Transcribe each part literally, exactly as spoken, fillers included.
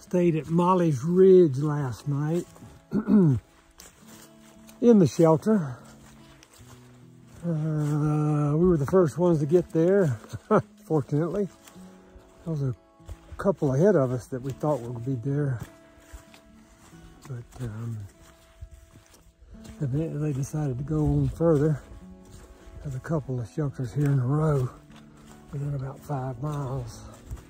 Stayed at Molly's Ridge last night in the shelter. Uh, we were the first ones to get there, fortunately. There was a couple ahead of us that we thought would be there. But um, evidently they decided to go on further. There's a couple of shelters here in a row within about five miles.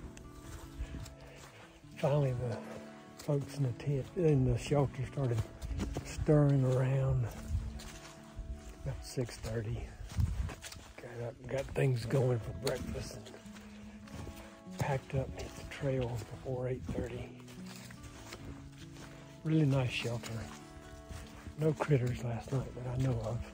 Finally, the folks in the tent, in the shelter started stirring around about six thirty. Got up, got things going for breakfast, and packed up and hit the trail before eight thirty. Really nice shelter. No critters last night that I know of.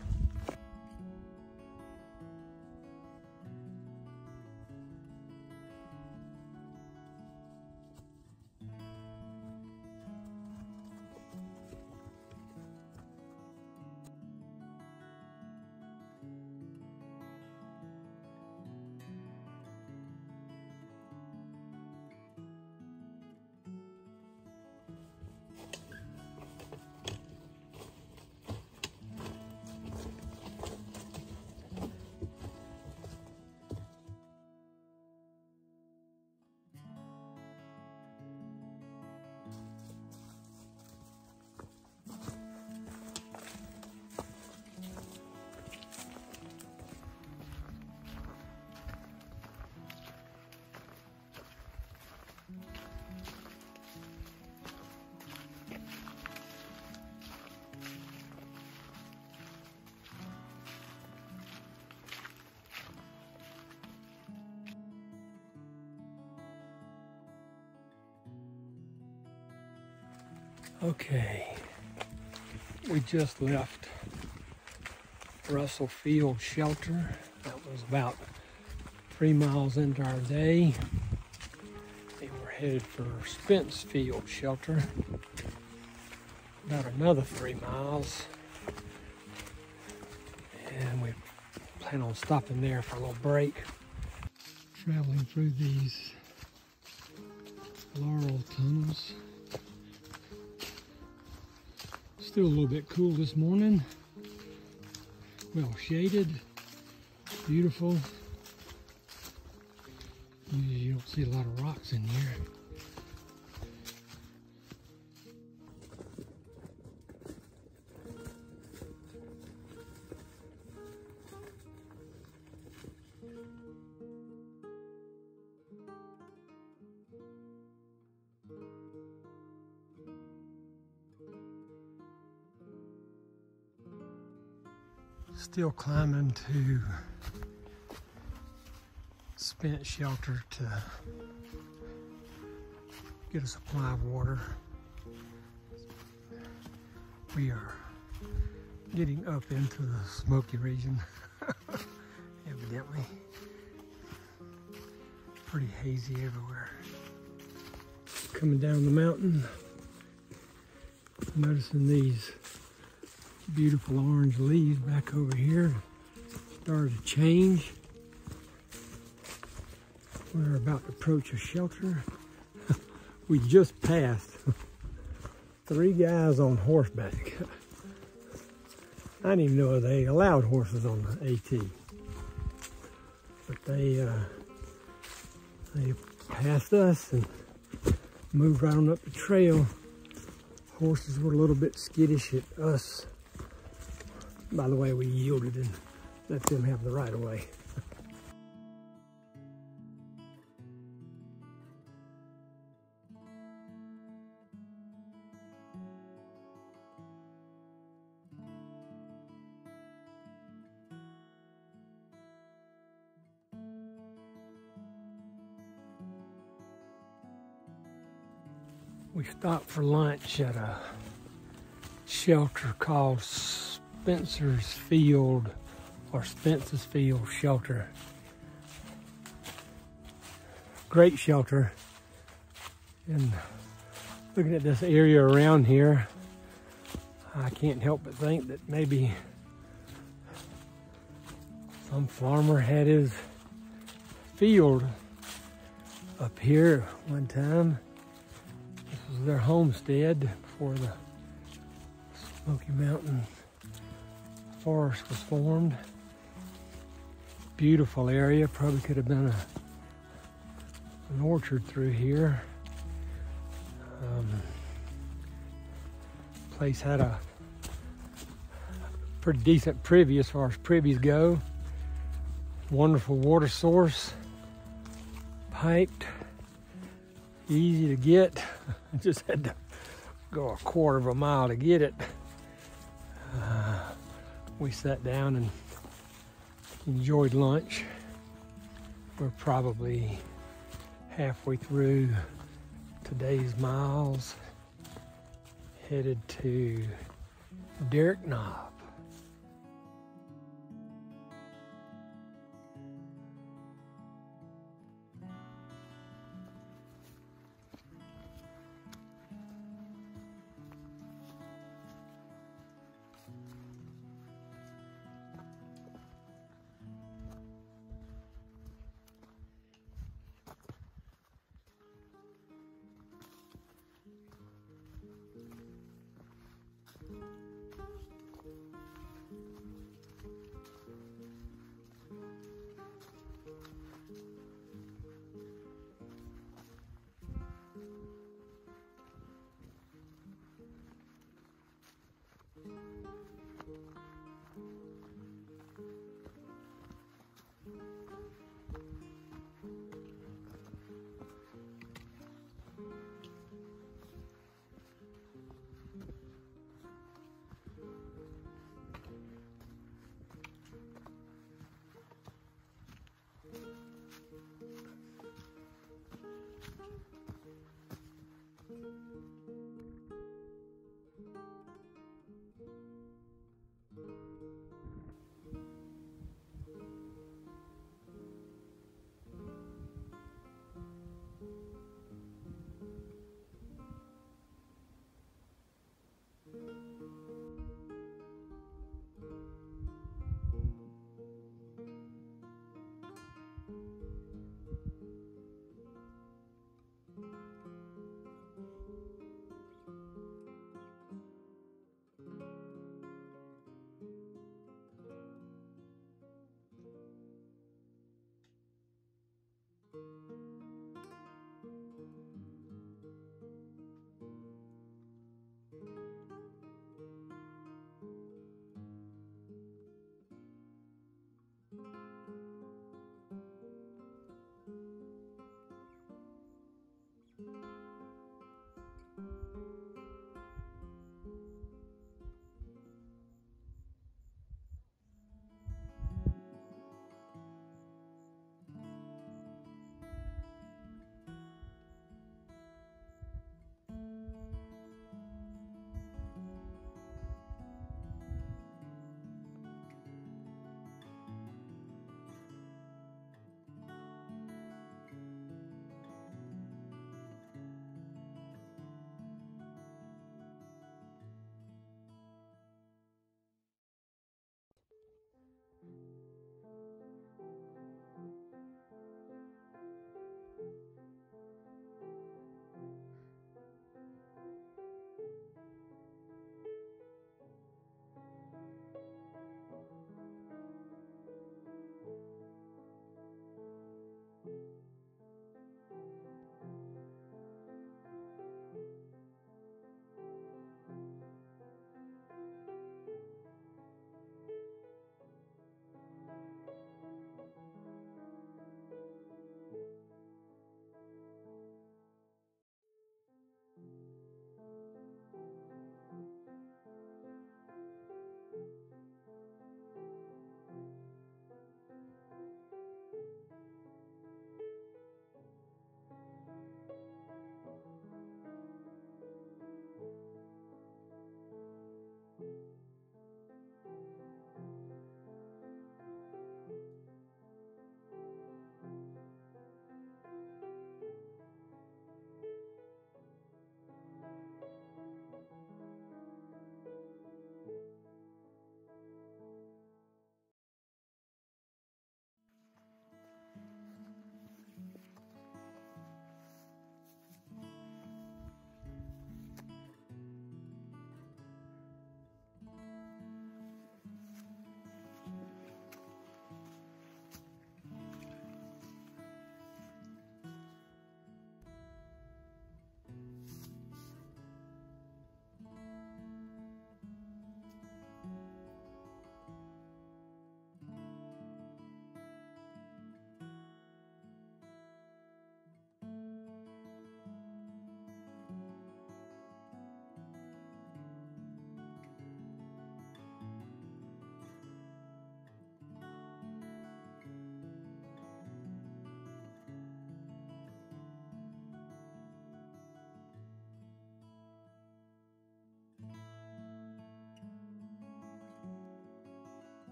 Okay, we just left Russell Field Shelter. That was about three miles into our day. And we're headed for Spence Field Shelter. About another three miles. And we plan on stopping there for a little break. Traveling through these laurel tunnels. Still a little bit cool this morning. Well shaded, beautiful. You don't see a lot of rocks in here. Still climbing to Spence Shelter to get a supply of water. We are getting up into the Smoky region, evidently. Pretty hazy everywhere. Coming down the mountain, noticing these beautiful orange leaves back over here. Started to change. We're about to approach a shelter. We just passed three guys on horseback. I didn't even know they allowed horses on the AT. But they uh, they passed us and moved right on up the trail. Horses were a little bit skittish at us. By the way, we yielded and let them have the right of way. We stopped for lunch at a shelter called Spencer's Field or Spence's Field Shelter. Great shelter. And looking at this area around here, I can't help but think that maybe some farmer had his field up here one time. This was their homestead before the Smoky Mountain Forest was formed. Beautiful area, probably could have been a, an orchard through here. Um, place had a pretty decent privy as far as privies go. Wonderful water source, piped, easy to get. Just had to go a quarter of a mile to get it. Uh, we sat down and enjoyed lunch. We're probably halfway through today's miles, headed to Derrick Knob.